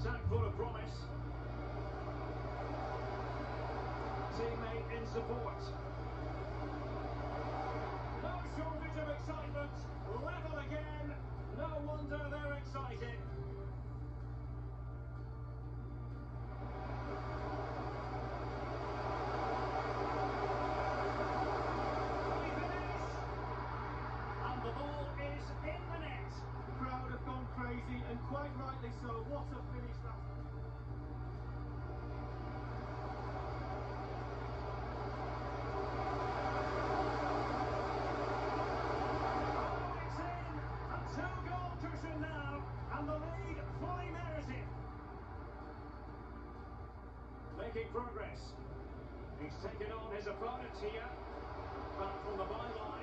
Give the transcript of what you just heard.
attack full of promise. Teammate in support. No shortage of excitement. Level again. No wonder they're excited. And the ball is in the net. The crowd have gone crazy, and quite rightly so. What a finish that was. And the lead fully merited. Making progress. He's taken on his opponent here. Back from the byline.